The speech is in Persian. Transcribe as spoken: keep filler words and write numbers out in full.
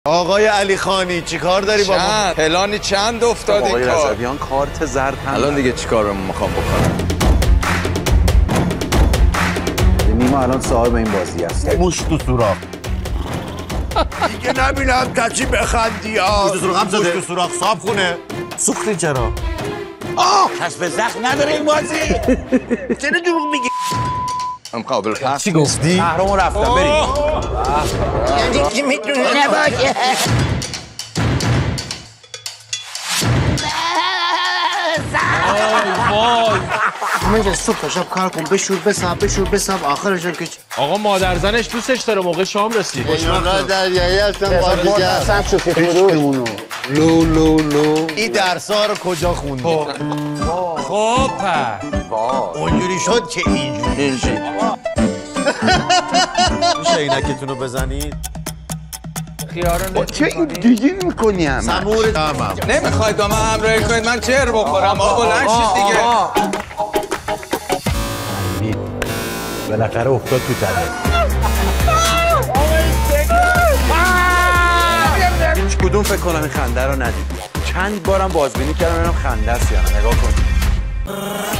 آقای علی خانی چی کار داری با ما؟ پلانی چند افتاد این کار؟ آقای رضویان کارت زرد هم الان دیگه چی کار رو میخوام بکنم؟ نیما الان صاحب این بازی است. موش تو سوراخ. دیگه نبینم کچی بخندی ها. موش تو سوراخ هم زده. موش تو سوراخ صاحب خونه. سوختی چرا؟ آه کسب زخم نداره این بازی. چرا دروغ میگی؟ هم قابل پس چی گفتی؟ محروم رفتم بریم. یعنی چی میتونه نباشه؟ همه جا صبح تا شب کار کن بشور بساب بشور بساب آخرش هم که آقا مادر زنش دوستش داره موقع شام رسید. اینا دریایی هستن بازیگر. اصلا شوخیمونو. لو لو لو. این درسا رو کجا خوندی؟ خب پس. اونجوری شد که اینجوری شد. میشه اینکتون رو بزنید؟ خیاران چه این دیگه میکنی همه؟ سمور تمام. نمیخواید با من همراهی کنید من جر بخورم آقا بلند شید دیگه. بالاخره افتاد تو تله. هیچ کدوم فکر کنم این خنده رو ندید. چند بارم بازبینی کردم ببینم خنده است یا نه. نگاه کن.